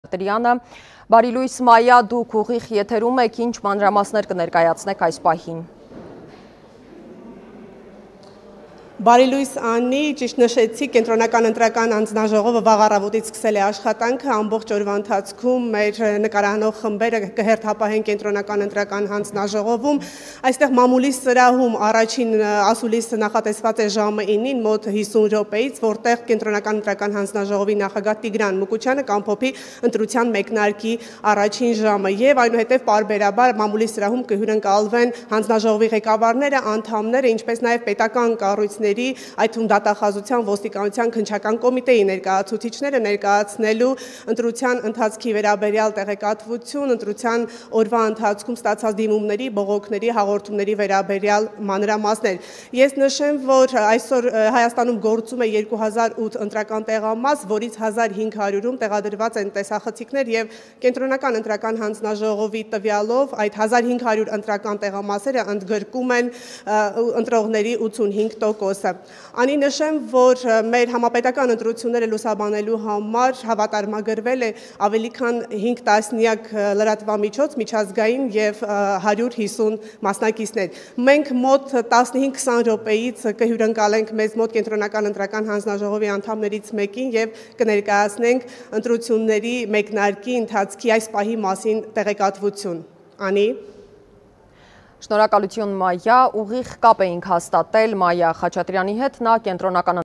Տրյանը, բարի լույս Մայա, դուք ուղիղ եթերում եք, ինչ մանրամասներ կներկայացնեք այս պահին։ Բարի լույս Անի, ճիշտ նշեցի, կենտրոնական ընտրական հանձնաժողովը վաղ առավոտից սկսել է աշխատանքը, ամբողջ օրվա ընթացքում մեր նկարանող խմբերը կհերթապահեն կենտրոնական ընտրական հանձնաժողովում, այստեղ մամուլի սրահում առաջին ասուլիսը նախատեսված է ժամը 9-ին մոտ 50 րոպեից, որտեղ կենտրոնական ընտրական հանձնաժողովի նախագահ Տիգրան Մուկուչյանը կամփոփի ընտրության մեկնարկի առաջին ժամը եւ այնուհետեւ պարբերաբար մամուլի սրահում կհյուրընկալվեն հանձնաժողովի ղեկավարները, անդամները, ինչպես նաեւ պետական կառույցների այդ թվում դատախազության, ոստիկանության, քննչական կոմիտեի ներկայացուցիչները ներկայացնելու ընտրության ընթացքի վերաբերյալ տեղեկատվություն, ընտրության օրվա ընթացքում ստացած դիմումների, բողոքների, հաղորդումների վերաբերյալ մանրամասներ։ Ես նշեմ, որ այսօր Հայաստանում գործում է 2008 ընտրական տեղամաս, որից 1500-ում տեղադրված են տեսախցիկներ եւ կենտրոնական ընտրական հանձնաժողովի տվյալով այդ 1500 ընտրական տեղամասերը ընդգրկում են ընտրողների 85%։ Անի նշեմ, որ մեր համապետական ընտրությունները լուսաբանելու համար հավատարմագրվել է ավելի քան 5 տասնյակ լրատվամիջոց, միջազգային եւ 150 մասնակիցներ։ Մենք մոտ 15-20 րոպեից կհյուրընկալենք մեզ մոտ կենտրոնական ընտրական հանձնաժողովի անդամներից մեկին եւ կներկայացնենք ընտրությունների մեկնարկի ընթացքի այս պահի մասին տեղեկատվություն։ Անի Շնորհակալություն Մայա, ուղիղ կապ էինք հաստատել Մայա Խաչատրյանի հետ, նա կենտրոնական